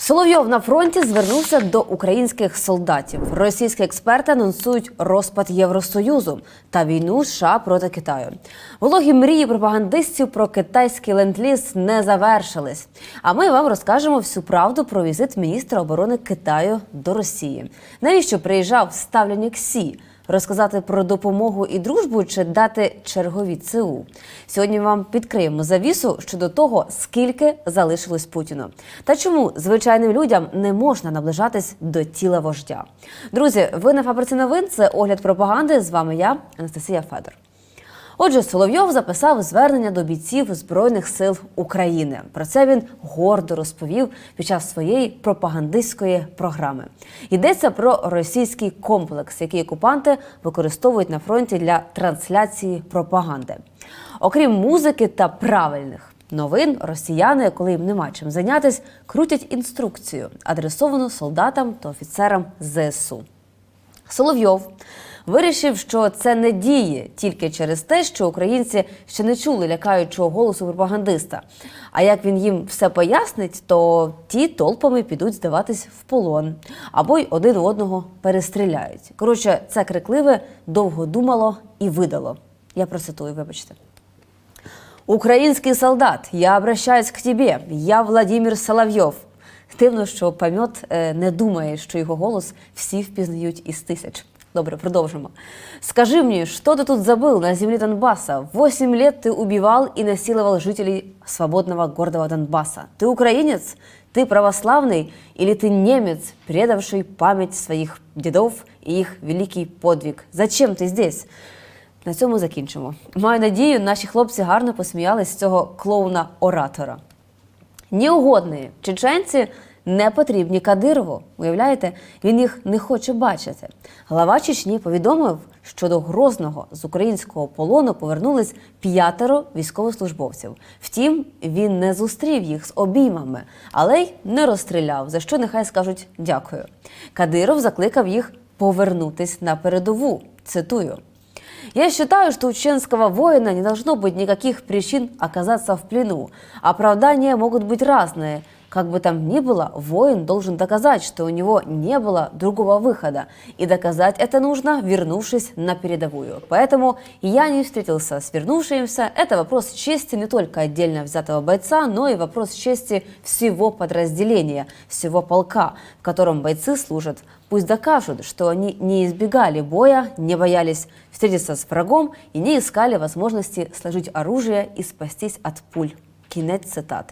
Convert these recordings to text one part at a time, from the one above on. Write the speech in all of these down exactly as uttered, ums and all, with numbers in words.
Соловйов на фронті звернувся до українських солдатів. Російські експерти анонсують розпад Євросоюзу та війну США проти Китаю. Вологі мрії пропагандистів про китайський ленд-ліз не завершились. А ми вам розкажемо всю правду про візит міністра оборони Китаю до Росії. Навіщо приїжджав ставленник Сі? Розказати про допомогу і дружбу чи дати чергові ЦУ? Сьогодні вам підкриємо завісу щодо того, скільки залишилось Путіну. Та чому звичайним людям не можна наближатись до тіла вождя. Друзі, ви на Фабриці новин, це огляд пропаганди. З вами я, Анастасія Федор. Отже, Соловйов записав звернення до бійців Збройних сил України. Про це він гордо розповів під час своєї пропагандистської програми. Йдеться про російський комплекс, який окупанти використовують на фронті для трансляції пропаганди. Окрім музики та правильних новин, росіяни, коли їм нема чим зайнятися, крутять інструкцію, адресовану солдатам та офіцерам Зе Ес У. Соловйов вирішив, що це не діє тільки через те, що українці ще не чули лякаючого голосу пропагандиста. А як він їм все пояснить, то ті толпами підуть здаватись в полон. Або й один одного перестріляють. Коротше, це крикливе довго думало і видало. Я процитую, вибачте. «Український солдат, я обращаюсь к тебе, я Владимир Соловйов». Дивно, що Пам'ят не думає, що його голос всі впізнають із тисяч. Добре, продовжимо. «Скажи мне, что ты тут забыл на земле Донбасса? Восемь лет ты убивал и насиловал жителей свободного гордого Донбасса. Ты украинец? Ты православный? Или ты немец, предавший память своих дедов и их великий подвиг? Зачем ты здесь?» На цьому закінчимо. Маю надію, наші хлопці гарно посміялись з цього клоуна-оратора. Неугодні чеченці не потрібні Кадирову. Уявляєте, він їх не хоче бачити. Глава Чечні повідомив, що до Грозного з українського полону повернулись п'ятеро військовослужбовців. Втім, він не зустрів їх з обіймами, але й не розстріляв, за що нехай скажуть дякую. Кадиров закликав їх повернутись на передову. Цитую. «Я считаю, что у чеченского воина не должно быть никаких причин оказаться в плену. Оправдания могут быть разные. Как бы там ни было, воин должен доказать, что у него не было другого выхода. И доказать это нужно, вернувшись на передовую. Поэтому я не встретился с вернувшимся. Это вопрос чести не только отдельно взятого бойца, но и вопрос чести всего подразделения, всего полка, в котором бойцы служат. Пусть докажут, что они не избегали боя, не боялись встретиться с врагом и не искали возможности сложить оружие и спастись от пуль». Кінець цитати.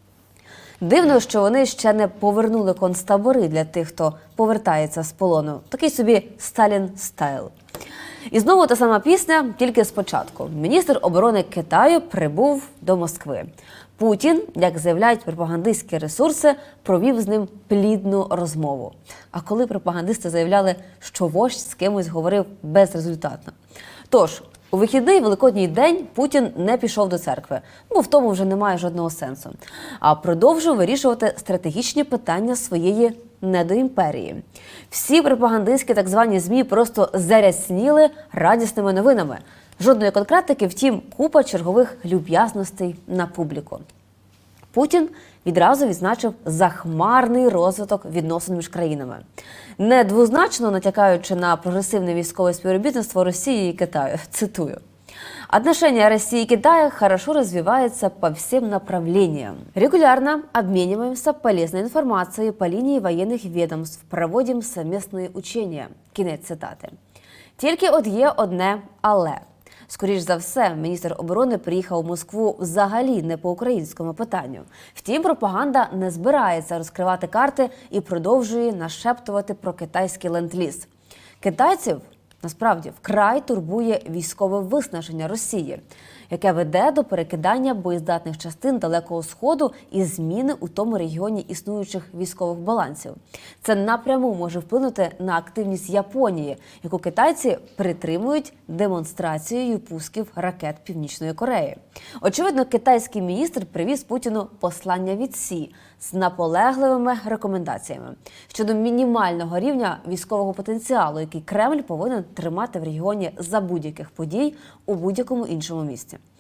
Дивно, що вони ще не повернули концтабори для тих, хто повертається з полону. Такий собі Сталін-стайл. І знову та сама пісня, тільки спочатку. Міністр оборони Китаю прибув до Москви. Путін, як заявляють пропагандистські ресурси, провів з ним плідну розмову. А коли пропагандисти заявляли, що вождь з кимось говорив безрезультатно. Тож, у вихідний Великодній день Путін не пішов до церкви, бо в тому вже немає жодного сенсу, а продовжив вирішувати стратегічні питання своєї недоімперії. Всі пропагандистські так звані ЗМІ просто зарясніли радісними новинами. Жодної конкретики, втім, купа чергових люб'язностей на публіку. Путін відразу відзначив захмарний розвиток відносин між країнами. Не двозначно натякаючи на прогресивне військове співробітництво Росії і Китаю. Цитую. «Отношения России и Китая хорошо развиваются по всем направлениям. Регулярно обмениваемся полезной информацией по линии военных ведомств, проводим совместные учения». Кінець цитати. Тільки от є одне «але». Скоріш за все, міністр оборони приїхав у Москву взагалі не по українському питанню. Втім, пропаганда не збирається розкривати карти і продовжує нашептувати про китайський ленд-ліз. Китайців, насправді, вкрай турбує військове виснаження Росії, яке веде до перекидання боєздатних частин Далекого Сходу і зміни у тому регіоні існуючих військових балансів. Це напряму може вплинути на активність Японії, яку китайці притримують демонстрацією пусків ракет Північної Кореї. Очевидно, китайський міністр привіз Путіну послання від Сі з наполегливими рекомендаціями щодо мінімального рівня військового потенціалу, який Кремль повинен тримати в регіоні за будь-яких подій у будь-якому іншому місці.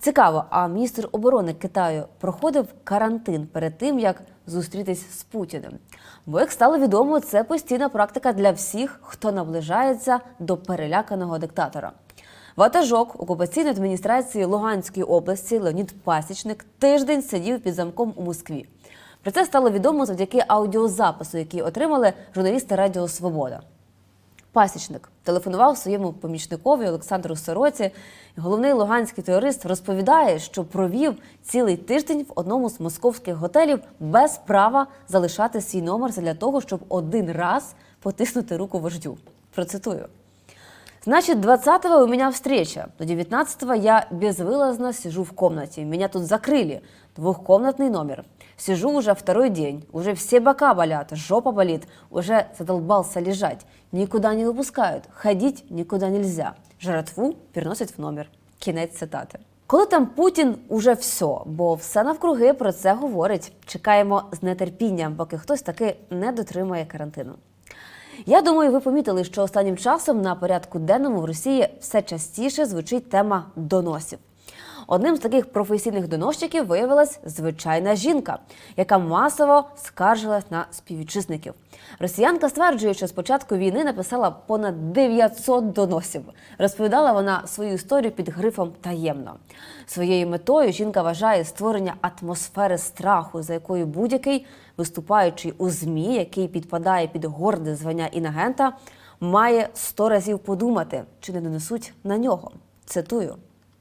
Цікаво, а міністр оборони Китаю проходив карантин перед тим, як зустрітись з Путіним? Бо, як стало відомо, це постійна практика для всіх, хто наближається до переляканого диктатора. Ватажок окупаційної адміністрації Луганської області Леонід Пасічник тиждень сидів під замком у Москві. Про це стало відомо завдяки аудіозапису, який отримали журналісти Радіо Свобода. Пасічник телефонував своєму помічникові Олександру Сороці. Головний луганський терорист розповідає, що провів цілий тиждень в одному з московських готелів без права залишати свій номер для того, щоб один раз потиснути руку вождю. Процитую. Значит, двадцатого у меня встреча. До девятнадцатого я безвылазно сижу в комнате. Меня тут закрыли. Двухкомнатный номер. Сижу уже второй день. Уже все бока болят, жопа болит. Уже задолбался лежать. Никуда не выпускают. Ходить никуда нельзя. Жратву переносять в номер. Кінець цитати. Коли там Путін, уже все, бо все навкруги про це говорить. Чекаємо з нетерпінням, поки хтось таки не дотримає карантину. Я думаю, ви помітили, що останнім часом на порядку денному в Росії все частіше звучить тема доносів. Одним з таких професійних доносчиків виявилась звичайна жінка, яка масово скаржилась на співвітчизників. Росіянка стверджує, що з початку війни написала понад дев'ятсот доносів. Розповідала вона свою історію під грифом «таємно». Своєю метою жінка вважає створення атмосфери страху, за якою будь-який, виступаючий у ЗМІ, який підпадає під горде звання інагента, має сто разів подумати, чи не донесуть на нього. Цитую.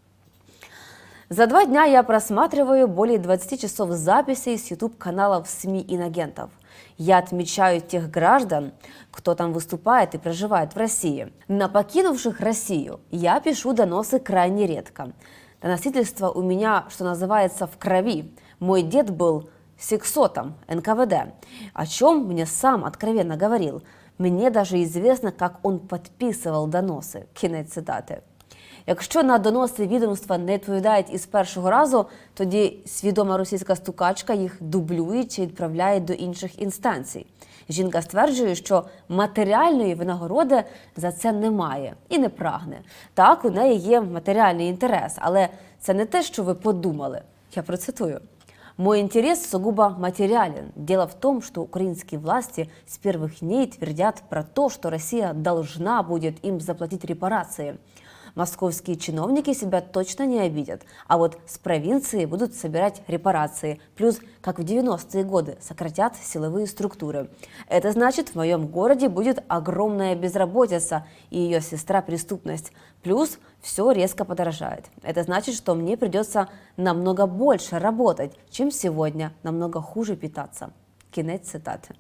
За два дня я просматриваю более двадцати часов записей с ютуб-каналов СМИ инагентов. Я отмечаю тех граждан, кто там выступает и проживает в России. На покинувших Россию я пишу доносы крайне редко. Доносительство у меня, что называется, в крови. Мой дед был сексотом эн ка вэ дэ, о чем мне сам откровенно говорил. Мне даже известно, как он подписывал доносы. Кінець цитати. Якщо на доноси відомства не відповідають із першого разу, тоді свідома російська стукачка їх дублює чи відправляє до інших інстанцій. Жінка стверджує, що матеріальної винагороди за це немає і не прагне. Так, у неї є матеріальний інтерес, але це не те, що ви подумали. Я процитую. «Мой интерес сугубо материален. Дело в том, что украинские власти с первых дней твердят про то, что Россия должна будет им заплатить репарации. Московские чиновники себя точно не обидят, а вот с провинции будут собирать репарации, плюс, как в девяностые годы, сократят силовые структуры. Это значит, в моем городе будет огромная безработица и ее сестра преступность, плюс все резко подорожает. Это значит, что мне придется намного больше работать, чем сегодня, намного хуже питаться». Кінець цитати.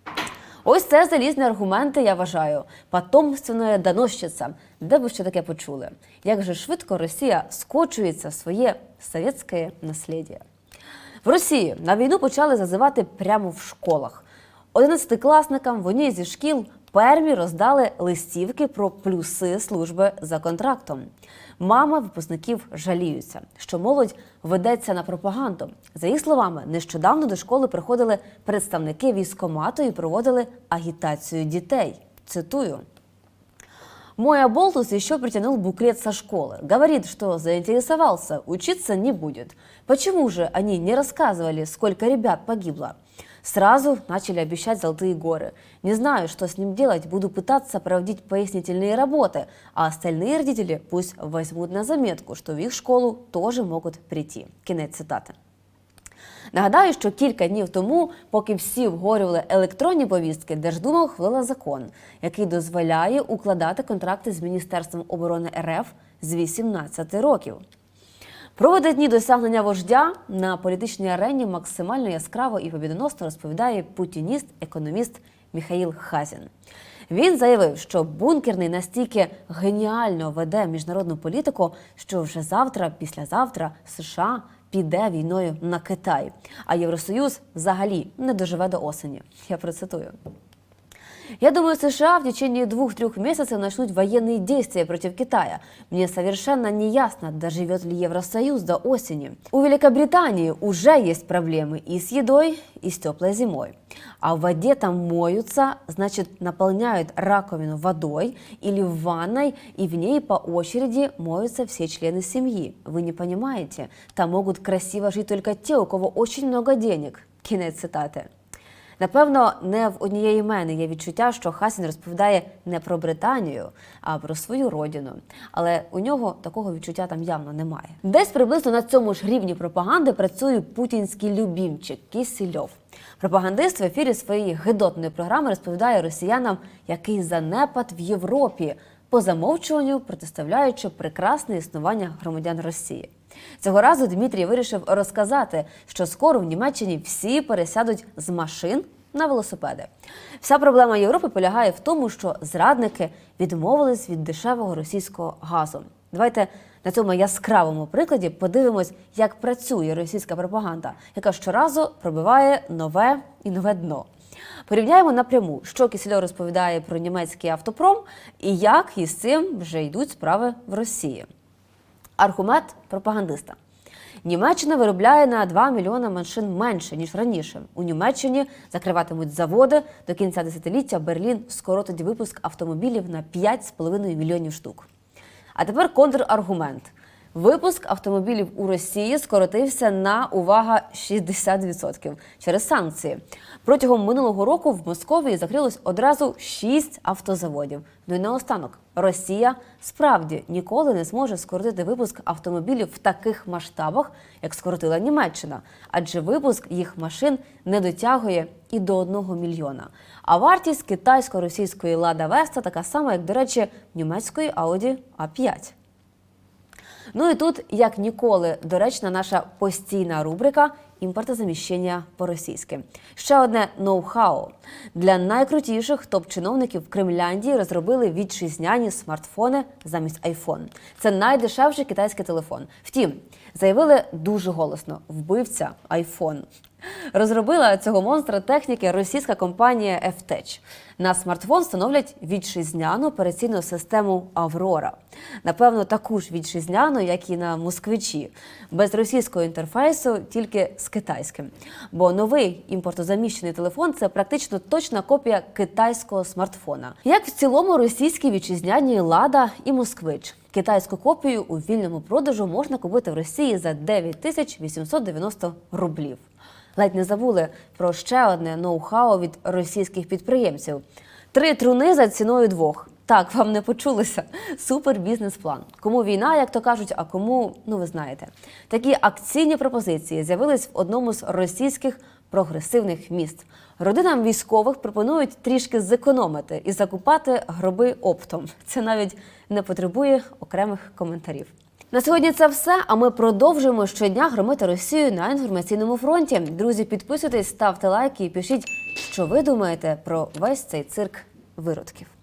Ось це залізні аргументи, я вважаю, потомственної доносчиця. Де ви ще таке почули? Як же швидко Росія скочується в своє совєтське наслідя. В Росії на війну почали зазивати прямо в школах. Одинадцятикласникам в одній зі шкіл Пермі роздали листівки про плюси служби за контрактом. Мами випускників жаліються, що молодь ведеться на пропаганду. За їх словами, нещодавно до школи приходили представники військкомату і проводили агітацію дітей. Цитую. «Мой оболтус еще притянул буклет со школы. Говорит, что заинтересовался, учиться не будет. Почему же они не рассказывали, сколько ребят погибло? Сразу начали обещать золотые горы. Не знаю, что с ним делать, буду пытаться проводить пояснительные работы, а остальные родители пусть возьмут на заметку, что в их школу тоже могут прийти». Кінець цитати. Нагадаю, що кілька днів тому, поки всі обговорювали електронні повістки, Держдума ухвалила закон, який дозволяє укладати контракти з Міністерством оборони ер еф з вісімнадцяти років. Про видатні досягнення вождя на політичній арені максимально яскраво і побідоносно розповідає путініст-економіст Міхаїл Хазін. Він заявив, що бункерний настільки геніально веде міжнародну політику, що вже завтра, післязавтра США піде війною на Китай, а Євросоюз взагалі не доживе до осені. Я процитую. Я думаю, США в течение двух-трех месяцев начнут военные действия против Китая. Мне совершенно не ясно, доживет ли Евросоюз до осени. У Великобритании уже есть проблемы и с едой, и с теплой зимой. А в воде там моются, значит, наполняют раковину водой или в ванной, и в ней по очереди моются все члены семьи. Вы не понимаете? Там могут красиво жить только те, у кого очень много денег. Кінець цитати. Напевно, не в однієї мене є відчуття, що Хасін розповідає не про Британію, а про свою родину. Але у нього такого відчуття там явно немає. Десь приблизно на цьому ж рівні пропаганди працює путінський любімчик Кісельов. Пропагандист в ефірі своєї гидотної програми розповідає росіянам, який занепад в Європі, по замовчуванню протиставляючи прекрасне існування громадян Росії. Цього разу Дмитрій вирішив розказати, що скоро в Німеччині всі пересядуть з машин на велосипеди. Вся проблема Європи полягає в тому, що зрадники відмовились від дешевого російського газу. Давайте на цьому яскравому прикладі подивимось, як працює російська пропаганда, яка щоразу пробиває нове і нове дно. Порівняємо напряму, що Кісельов розповідає про німецький автопром і як із цим вже йдуть справи в Росії. Аргумент пропагандиста. Німеччина виробляє на два мільйони машин менше, ніж раніше. У Німеччині закриватимуть заводи, до кінця десятиліття Берлін скоротить випуск автомобілів на п'ять з половиною мільйонів штук. А тепер контраргумент. Випуск автомобілів у Росії скоротився на, увага, шістдесят відсотків через санкції. Протягом минулого року в Московії закрилось одразу шість автозаводів. Ну і наостанок, Росія справді ніколи не зможе скоротити випуск автомобілів в таких масштабах, як скоротила Німеччина, адже випуск їх машин не дотягує і до одного мільйона. А вартість китайсько-російської Лада Веста така сама, як, до речі, німецької Ауді А п'ять. Ну і тут, як ніколи, доречна наша постійна рубрика «Імпортозаміщення по-російськи». Ще одне ноу-хау. Для найкрутіших топ-чиновників в Кремляндії розробили вітчизняні смартфони замість айфон. Це найдешевший китайський телефон. Втім, заявили дуже голосно – вбивця айфон. Розробила цього монстра техніки російська компанія F-Tech. На смартфон встановлять вітчизняну операційну систему «Аврора». Напевно, таку ж вітчизняну, як і на москвичі. Без російського інтерфейсу, тільки з китайським. Бо новий імпортозаміщений телефон – це практично точна копія китайського смартфона. Як в цілому російські вітчизняні «Лада» і «Москвич». Китайську копію у вільному продажу можна купити в Росії за дев'ять тисяч вісімсот дев'яносто рублів. Ледь не забули про ще одне ноу-хау від російських підприємців. Три труни за ціною двох. Так, вам не почулося. Супер бізнес-план. Кому війна, як то кажуть, а кому, ну ви знаєте. Такі акційні пропозиції з'явились в одному з російських прогресивних міст. Родинам військових пропонують трішки зекономити і закупати гроби оптом. Це навіть не потребує окремих коментарів. На сьогодні це все, а ми продовжуємо щодня громити Росію на інформаційному фронті. Друзі, підписуйтесь, ставте лайки і пишіть, що ви думаєте про весь цей цирк виродків.